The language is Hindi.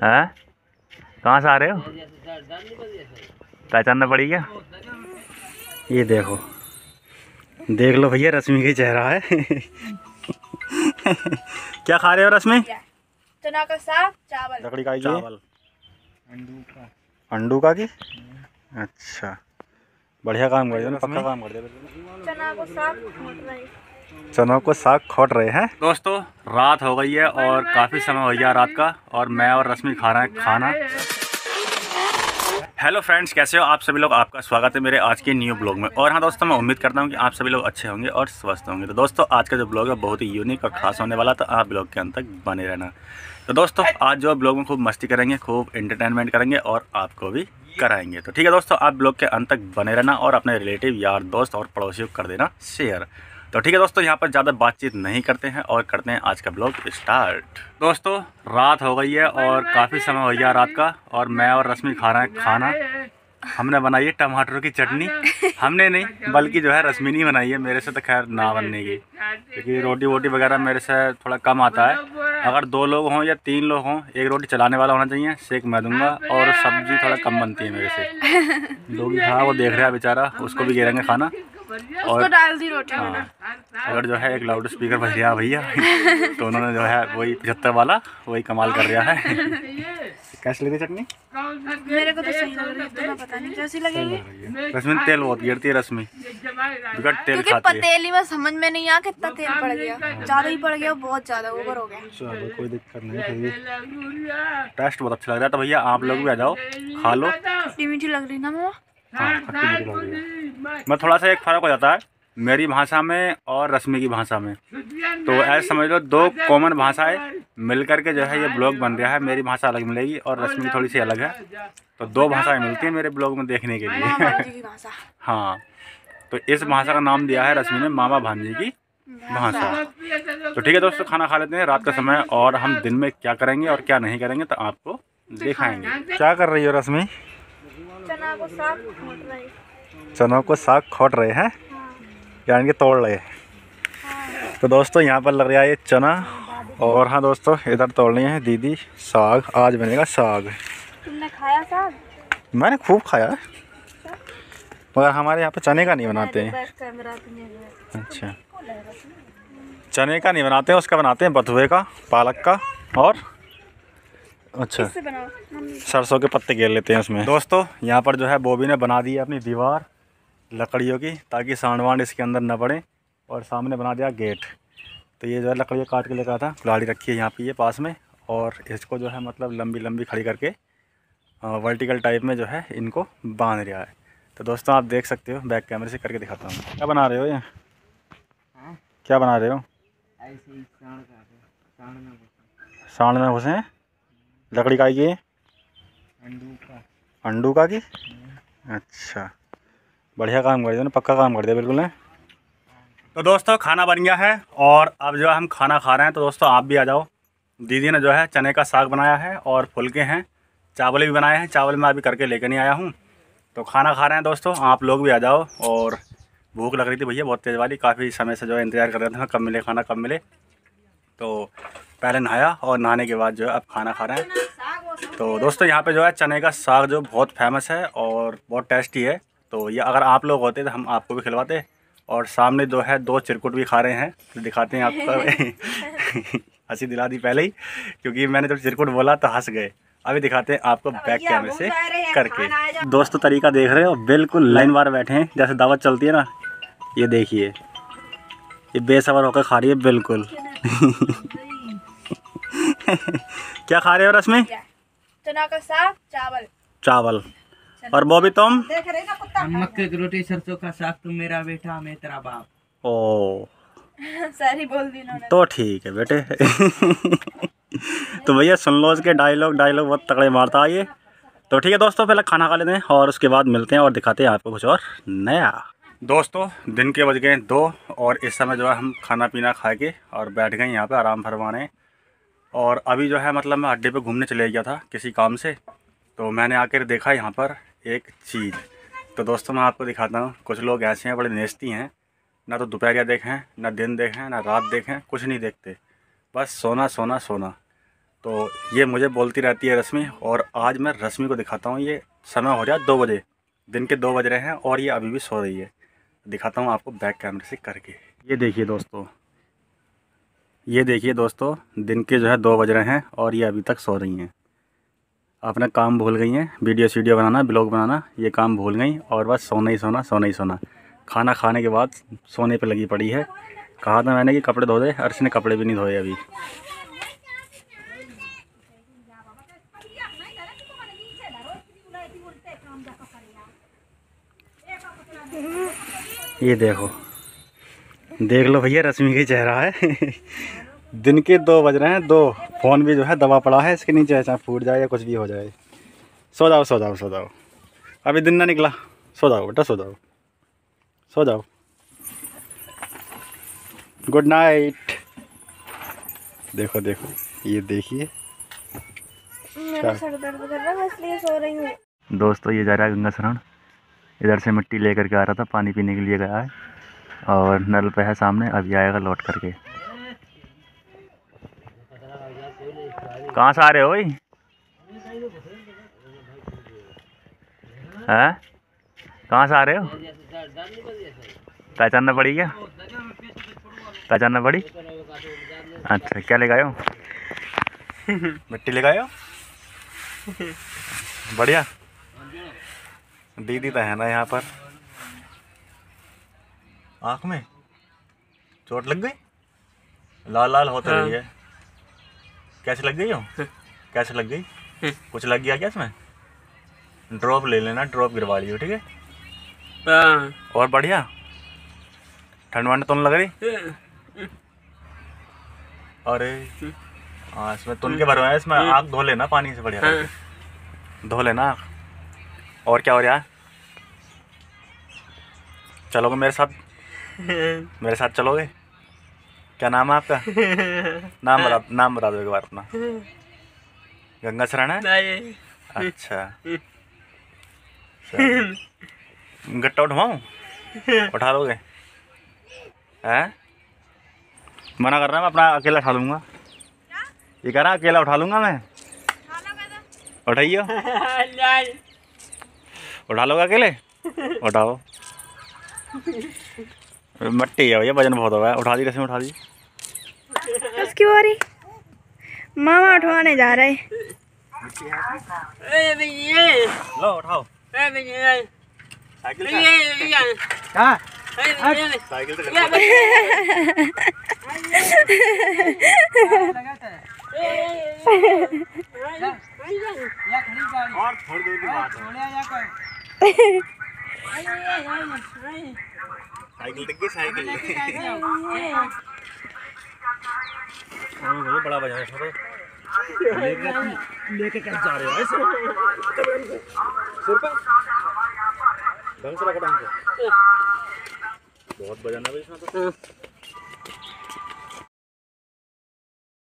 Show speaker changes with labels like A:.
A: हैं? कहाँ से आ रहे हो? पहचानना पड़ी क्या? ये देखो, देख लो भैया, रश्मि का चेहरा है। क्या खा रहे हो रश्मि?
B: चना का साग, चावल।
A: लकड़ी का चावल, अंडू का की। अच्छा, बढ़िया काम कर दिया, पक्का काम कर दिया।
B: चना को साग खोट रहे,
A: चनों को साग खोट रहे हैं। दोस्तों, रात हो गई है और काफ़ी समय हो गया रात का, और मैं और रश्मि खा रहे हैं खाना। हेलो फ्रेंड्स, कैसे हो आप सभी लोग? आपका स्वागत है मेरे आज के न्यू ब्लॉग में। और हाँ दोस्तों, मैं उम्मीद करता हूँ कि आप सभी लोग अच्छे होंगे और स्वस्थ होंगे। तो दोस्तों, आज का जो ब्लॉग है बहुत ही यूनिक और ख़ास होने वाला, तो आप ब्लॉग के अंत तक बने रहना। तो दोस्तों, आज जो ब्लॉग में खूब मस्ती करेंगे, खूब एंटरटेनमेंट करेंगे और आपको भी कराएंगे। तो ठीक है दोस्तों, आप ब्लॉग के अंत तक बने रहना और अपने रिलेटिव, यार, दोस्त और पड़ोसियों को कर देना शेयर। तो ठीक है दोस्तों, यहाँ पर ज़्यादा बातचीत नहीं करते हैं और करते हैं आज का ब्लॉग स्टार्ट। दोस्तों, रात हो गई है और काफ़ी समय हो गया रात का, और मैं और रश्मि खा रहे हैं खाना। हमने बनाई है टमाटर की चटनी। हमने नहीं, बल्कि जो है रश्मि नहीं बनाई है, मेरे से तो खैर ना बनने की, क्योंकि रोटी वोटी वगैरह मेरे से थोड़ा कम आता है। अगर 2 लोग हों या 3 लोग हों, एक रोटी चलाने वाला होना चाहिए, सेक मैं दूंगा, और सब्जी थोड़ा कम बनती है मेरे से। लोग हाँ, वो देख रहा है बेचारा, उसको भी गिरेंगे खाना। और
B: डाल दी रोटी में ना।
A: अगर जो है एक लाउड स्पीकर बज गया भैया, तो उन्होंने जो है वही 75 वाला वही कमाल कर रहा है। कैसी लगी चटनी?
B: मेरे को तो सही लग रही है, तुम्हें पता नहीं कैसी लगेगी।
A: रश्मि तेल बहुत गिरती है रश्मि, बिकट तेल
B: क्योंकि
A: खाती है।
B: पतीली में समझ में नहीं आ कितना तेल पड़ गया, ज्यादा ही पड़ गया, बहुत ज्यादा ओवर हो गया।
A: चलो कोई दिक्कत नहीं, फिर भी टेस्ट बहुत अच्छा लग रहा है। तो भैया आप लोग भी आ जाओ, खा लो।
B: खट्टी मीठी लग रही ना मामा?
A: हाँ, खट्टी मीठी लग रही है। मैं थोड़ा सा एक फ़र्क हो जाता है मेरी भाषा में और रश्मि की भाषा में, तो ऐसे समझ लो 2 कॉमन भाषाएं मिल करके जो है ये ब्लॉग बन रहा है। मेरी भाषा अलग मिलेगी और रश्मि की थोड़ी सी अलग है, तो 2 भाषाएं मिलती हैं मेरे ब्लॉग में देखने के लिए। हाँ, तो इस भाषा का नाम दिया है रश्मि ने मामा भांजी की भाषा। तो ठीक है दोस्तों, खाना खा लेते हैं, रात का समय, और हम दिन में क्या करेंगे और क्या नहीं करेंगे तो आपको दिखाएंगे। क्या कर रही हो रश्मि?
B: चना को साग खोट रहे।
A: चनों को साग खोट रहे हैं, यानी कि तोड़ रहे हैं। तो दोस्तों, यहाँ पर लग रहा है ये चना, और हाँ दोस्तों, इधर तोड़ रही है दीदी साग। आज बनेगा साग।
B: तुमने खाया साग?
A: मैंने खूब खाया है, मगर हमारे यहाँ पे चने का नहीं बनाते हैं। अच्छा, चने का नहीं बनाते हैं, उसका बनाते हैं बथुए का, पालक का, और अच्छा सरसों के पत्ते घेर लेते हैं उसमें। दोस्तों, यहाँ पर जो है बॉबी ने बना दी है अपनी दीवार लकड़ियों की, ताकि सांड वांड इसके अंदर न पड़े, और सामने बना दिया गेट। तो ये जो है लकड़ियाँ काट के लेकर था, कुल्हाड़ी रखी है यहाँ पे ये पास में, और इसको जो है मतलब लंबी लंबी खड़ी करके वर्टिकल टाइप में जो है इनको बांध रहा है। तो दोस्तों, आप देख सकते हो, बैक कैमरे से करके दिखाता हूँ। क्या बना रहे हो ये? क्या बना रहे हो? सांड में घुसे हैं? लकड़ी का ये अंडू का की। अच्छा, बढ़िया काम कर दिया, पक्का काम कर दिया बिल्कुल है। तो दोस्तों, खाना बन गया है और अब जो है हम खाना खा रहे हैं। तो दोस्तों, आप भी आ जाओ। दीदी ने जो है चने का साग बनाया है और फुलके हैं, चावल भी बनाए हैं। चावल मैं अभी करके लेकर नहीं आया हूँ, तो खाना खा रहे हैं दोस्तों। आप लोग भी आ जाओ। और भूख लग रही थी भैया बहुत तेज़ वाली, काफ़ी समय से जो है इंतज़ार कर रहे थे कब मिले खाना, कब मिले। तो पहले नहाया और नहाने के बाद जो है अब खाना खा रहे हैं। तो दोस्तों, यहाँ पे जो है चने का साग जो बहुत फेमस है और बहुत टेस्टी है। तो ये अगर आप लोग होते तो हम आपको भी खिलवाते। और सामने जो है 2 चिरकुट भी खा रहे हैं, तो दिखाते हैं आपको। हंसी दिला दी पहले ही, क्योंकि मैंने जब चिरकुट बोला तो हंस गए। अभी दिखाते हैं आपको बैक कैमरे से करके। दोस्तों, तरीका देख रहे हो, बिल्कुल लाइन बार बैठे हैं जैसे दावत चलती है ना। ये देखिए, ये बेसब्र होकर खा रही है बिल्कुल। क्या खा रहे हो रश्मि?
B: चना का साग, चावल।
A: चावल। और बॉबी तुम?
C: मक्के की रोटी सरसों का साग, तुम मेरा बेटा मैं तेरा बाप।
A: ओ,
B: सारी बोल दी उन्होंने।
A: तो ठीक है बेटे। तो भैया सुन लो उसके डायलॉग बहुत तगड़े मारता है ये। तो ठीक है दोस्तों, पहले खाना खा लेते हैं और उसके बाद मिलते हैं और दिखाते हैं आपको कुछ और नया। दोस्तों, दिन के बज गए 2 और इस समय जो है हम खाना पीना खा के और बैठ गए यहाँ पे आराम फरमाने। और अभी जो है मतलब मैं अड्डे पे घूमने चले गया था किसी काम से, तो मैंने आकर देखा यहाँ पर एक चीज़। तो दोस्तों, मैं आपको दिखाता हूँ। कुछ लोग ऐसे हैं, बड़े नेस्ती हैं, ना तो दोपहरिया देखें, ना दिन देखें, ना रात देखें, कुछ नहीं देखते, बस सोना सोना सोना। तो ये मुझे बोलती रहती है रश्मि, और आज मैं रश्मि को दिखाता हूँ। ये समय हो रहा है 2 बजे, दिन के 2 बज रहे हैं और ये अभी भी सो रही है। दिखाता हूँ आपको बैक कैमरे से करके। ये देखिए दोस्तों, ये देखिए दोस्तों, दिन के जो है 2 बज रहे हैं और ये अभी तक सो रही हैं। अपना काम भूल गई हैं, वीडियो बनाना, ब्लॉग बनाना, ये काम भूल गई और बस सोना ही सोना, सोना ही सोना। खाना खाने के बाद सोने पे लगी पड़ी है। कहा था मैंने कि कपड़े धो दे, अर्श ने कपड़े भी नहीं धोए अभी। ये देखो, देख लो भैया रश्मि का चेहरा है। दिन के 2 बज रहे हैं, 2। फ़ोन भी जो है दबा पड़ा है इसके नीचे, चाहे फूट जाए या कुछ भी हो जाए। सो जाओ सो जाओ सो जाओ, अभी दिन ना निकला। सो जाओ बेटा, सो जाओ सो जाओ। Good night. देखो देखो, ये देखिए
B: मेरा सर दर्द कर रहा है इसलिए सो रही हूँ।
A: दोस्तों, ये जा रहा है गंगा स्नान। इधर से मिट्टी लेकर के आ रहा था, पानी पीने के लिए गया है और नल पे है सामने, अभी आएगा लौट करके। कहाँ से आ रहे हो भाई? हैं? कहाँ से आ रहे हो? पहचानना पड़ी क्या? पहचानना पड़ी? अच्छा, क्या ले गए हो? मिट्टी ले गए हो? बढ़िया। दीदी तो है ना यहाँ पर। आँख में चोट लग गई, लाल लाल होते रही है। कैसे लग गई हो? कैसे लग गई? कुछ लग गया क्या इसमें? ड्रॉप ले लेना, ड्रॉप गिरवा लियो, ठीक है? और बढ़िया। ठंड वंड तो नहीं लग रही? अरे हाँ, इसमें तुनके भरवा है, इसमें आँख धो लेना पानी से, बढ़िया धो लेना आँख। और क्या हो रहा है? चलोगे मेरे साथ? मेरे साथ चलोगे? क्या नाम है आपका? नाम बता दो एक बार अपना। गंगा शरण है? अच्छा, गट्टा उठवाऊँ? उठा लोगे? हैं? मना कर रहा है, मैं अपना अकेला उठा लूँगा। ये कह रहा अकेला उठा लूँगा मैं। उठाइयो। उठा लोगे अकेले? उठाओ। मट्टी है भैया, वजन बहुत होगा। उठा दी रस्मी, उठा दी।
B: उसकी बारी मामा उठवाने जा रहे।
A: लो उठाओ। साइकिल साइकिल से और थोड़ी दूर की बात है। साइकिल दिख गई, साइकिल। भैया बड़ा बजा है, लेके कैसे जा रहे हो ऐसे? सिर पे ढंग से रखो, ढंग से। बहुत बजाना भाई इसमें तो।